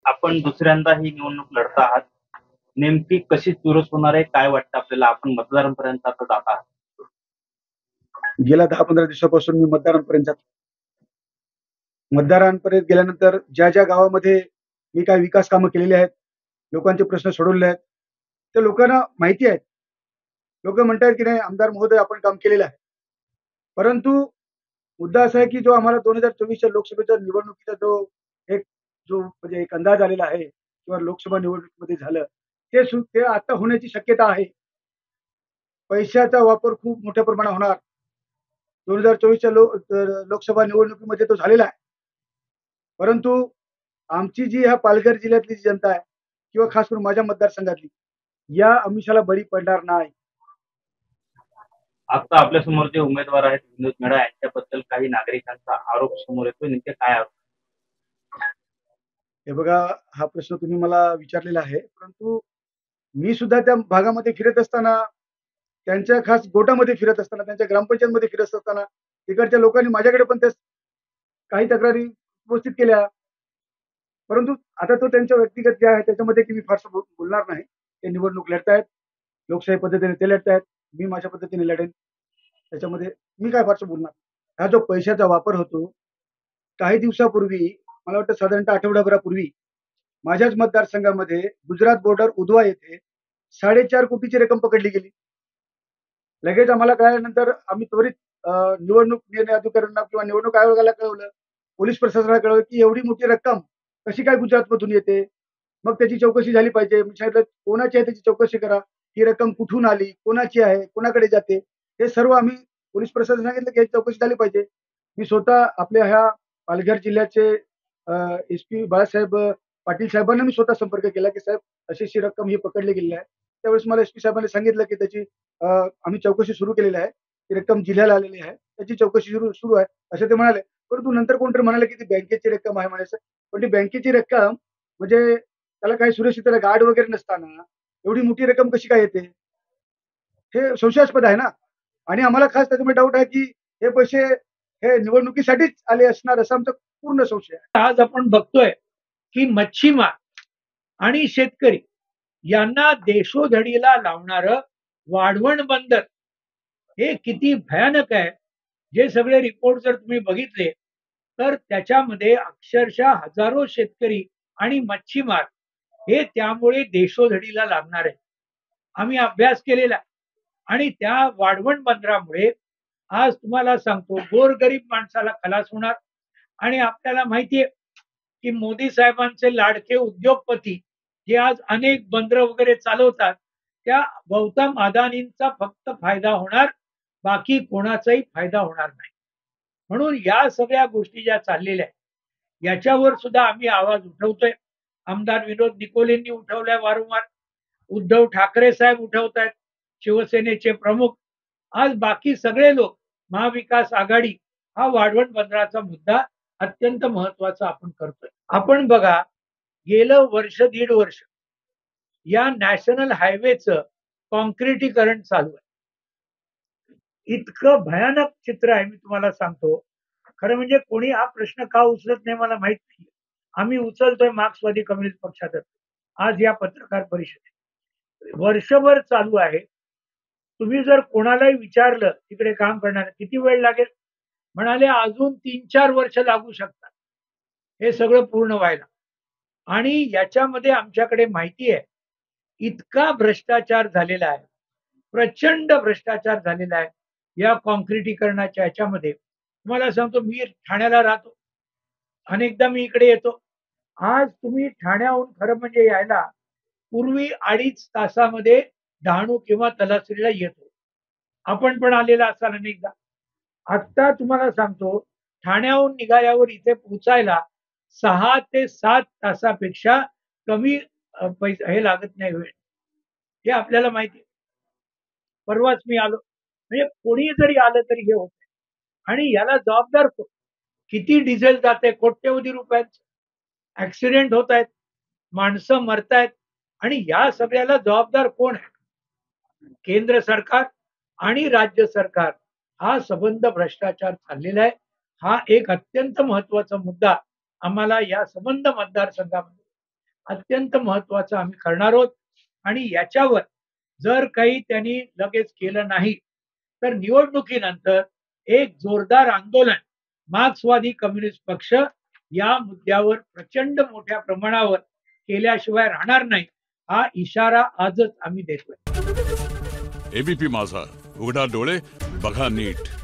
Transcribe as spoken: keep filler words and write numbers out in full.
आपण दुसऱ्यांदा ही निवडणूक लढत आहात. नेमकी कशी चुरस होणार आहे? काय वाटतं आपल्याला? आपण मतदारांपर्यंत आता जात आहात. गेल्या दहा पंधरा दिवसापासून मी मतदारांपर्यंत जातो. मतदारांपर्यंत गेल्यानंतर ज्या ज्या गावामध्ये मी काही विकास कामं केलेली आहेत, लोकांचे प्रश्न सोडवले आहेत, ते लोकांना माहिती आहेत. लोक म्हणतात की नाही आमदार महोदय आपण काम केलेलं आहे. परंतु मुद्दा असा आहे की जो आम्हाला दोन हजार चोवीसच्या लोकसभेच्या निवडणुकीचा जो एक जो म्हणजे एक अंदाज आलेला आहे किंवा लोकसभा निवडणुकीमध्ये झालं ते सु ते आता होण्याची शक्यता आहे. पैशाचा वापर खूप मोठ्या प्रमाणात होणार. दोन हजार चोवीसच्या लो लोकसभा निवडणुकीमध्ये तो झालेला आहे. परंतु आमची जी ह्या पालघर जिल्ह्यातली जी जनता आहे किंवा खास करून माझ्या मतदारसंघातली या आमिषाला बळी पडणार नाही. आता आपल्या समोर जे उमेदवार आहेत विनोद मेहरा यांच्याबद्दल काही नागरिकांचा आरोप समोर येतोय. नेमके काय आरोप? हे बघा, हा प्रश्न तुम्ही मला विचारलेला आहे. परंतु मी सुद्धा त्या भागामध्ये फिरत असताना, त्यांच्या खास गोटामध्ये फिरत असताना, त्यांच्या ग्रामपंचायतमध्ये फिरत असताना तिकडच्या लोकांनी माझ्याकडे पण त्या काही तक्रारी उपस्थित केल्या. परंतु आता तो त्यांच्या व्यक्तिगत जे आहे त्याच्यामध्ये की मी फारसं बोल बोलणार नाही. ते निवडणूक लढतायत. लोकशाही पद्धतीने ते लढतायत. मी माझ्या पद्धतीने लढेन. त्याच्यामध्ये मी काय फारसं बोलणार. हा जो पैशाचा वापर होतो, काही दिवसापूर्वी मला वाटतं साधारणतः आठवडाभरापूर्वी माझ्याच मतदारसंघामध्ये गुजरात बॉर्डर उधवा येथे साडेचार कोटीची रक्कम पकडली गेली. लगेच आम्हाला कळाल्यानंतर आम्ही त्वरित अ, निवडणूक निर्णय अधिकाऱ्यांना किंवा निवडणूक आयोगाला कळवलं. पोलीस प्रशासनाला कळवलं की एवढी मोठी रक्कम कशी काय गुजरातमधून येते? मग त्याची चौकशी झाली पाहिजे. मी सांगितलं कोणाची आहे त्याची चौकशी करा. ही रक्कम कुठून आली? कोणाची आहे? कोणाकडे जाते? हे सर्व आम्ही पोलीस प्रशासनाला सांगितलं की याची चौकशी झाली पाहिजे. मी स्वतः आपल्या ह्या पालघर जिल्ह्याचे एस-पी बाळासाहेब पाटील साहेबांना मी स्वतः संपर्क केला की साहेब अशी अशी रक्कम ही पकडली गेलेली आहे. त्यावेळेस मला एस-पी साहेबांनी सांगितलं की त्याची अ, आम्ही चौकशी सुरू केलेली आहे. ती रक्कम जिल्ह्याला आलेली आहे. त्याची चौकशी सुरू सुरू आहे, असं ते म्हणाले. परंतु नंतर कोणतरी म्हणाले की ती बँकेची रक्कम आहे म्हणायचं. पण ती बँकेची रक्कम म्हणजे त्याला काही सुरक्षितता गार्ड वगैरे नसताना एवढी मोठी रक्कम कशी काय येते? हे संशयास्पद आहे ना. आणि आम्हाला खास त्याच्यामध्ये डाऊट आहे की हे पैसे हे निवडणुकीसाठीच आले असणार असा आमचा पूर्ण संशय आहे. आज आपण बघतोय की मच्छीमार आणि शेतकरी यांना देशोधडीला लावणारं वाढवण बंदर हे किती भयानक आहे. जे सगळे रिपोर्ट जर तुम्ही बघितले तर त्याच्यामध्ये अक्षरशः हजारो शेतकरी आणि मच्छीमार हे त्यामुळे देशोधडीला लागणार आहे. आम्ही अभ्यास केलेला आणि त्या वाढवण बंदरामुळे आज तुम्हाला सांगतो गोरगरीब माणसाला खलास होणार. आणि आपल्याला माहितीये की मोदी साहेबांचे लाडके उद्योगपती जे आज अनेक बंदर वगैरे चालवतात त्या गौतम अदानींचा फक्त फायदा होणार, बाकी कोणाचाही फायदा होणार नाही. म्हणून या सगळ्या गोष्टी ज्या चाललेल्या आहेत याच्यावर सुद्धा आम्ही आवाज उठवतोय. आमदार विनोद निकोलेंनी उठवलाय वारंवार. उद्धव ठाकरे साहेब उठवत आहेत. शिवसेनेचे प्रमुख. आज बाकी सगळे लोक महाविकास आघाडी हा वाढवण बंदराचा मुद्दा अत्यंत महत्वाचा आपण करतोय. आपण बघा गेलं वर्ष दीड वर्ष या नॅशनल हायवेचं कॉन्क्रिटीकरण चालू आहे. इतकं भयानक चित्र आहे. मी तुम्हाला सांगतो. खरं म्हणजे कोणी हा प्रश्न का उचलत नाही मला माहित नाही. आम्ही उचलतोय मार्क्सवादी कम्युनिस्ट पक्षातर्फे आज या पत्रकार परिषदेत. वर्षभर चालू आहे. तुम्ही जर कोणालाही विचारलं तिकडे काम करणार किती वेळ लागेल, म्हणाले अजून तीन चार वर्ष लागू शकतात हे सगळं पूर्ण व्हायला. आणि याच्यामध्ये आमच्याकडे माहिती आहे इतका भ्रष्टाचार झालेला आहे, प्रचंड भ्रष्टाचार झालेला आहे या कॉन्क्रिटीकरणाच्या याच्यामध्ये. तुम्हाला सांगतो मी ठाण्याला राहतो. अनेकदा मी इकडे येतो. आज तुम्ही ठाण्याहून खरं म्हणजे यायला पूर्वी अडीच तासामध्ये डहाणू किंवा तलासरीला येतो. आपण पण आलेला असाल अनेकदा. आता तुम्हाला सांगतो ठाण्याहून निघाल्यावर इथे पोहोचायला सहा ते सात तासापेक्षा कमी पैसा हे लागत नाही वेळ. हे आपल्याला माहिती आहे. परवाच मी आलो. म्हणजे कोणी जरी आलं तरी हे होत. आणि याला जबाबदार कोण? किती डिझेल जाते कोट्यवधी रुपयांचं. ऍक्सिडेंट होत आहेत, माणसं मरतायत आणि या सगळ्याला जबाबदार कोण आहे? केंद्र सरकार आणि राज्य सरकार. हा संबंध भ्रष्टाचार चाललेला आहे. हा एक अत्यंत महत्वाचा मुद्दा आम्हाला या संबंध मतदारसंघामध्ये अत्यंत महत्वाचं आम्ही करणार आहोत आणि याच्यावर जर काही त्यांनी लगेच केलं नाही तर निवडणुकीनंतर एक जोरदार आंदोलन मार्क्सवादी कम्युनिस्ट पक्ष या मुद्द्यावर प्रचंड मोठ्या प्रमाणावर केल्याशिवाय राहणार नाही हा इशारा आजच आम्ही देतोय. एबीपी माझा, उघडा डोळे बघा नीट.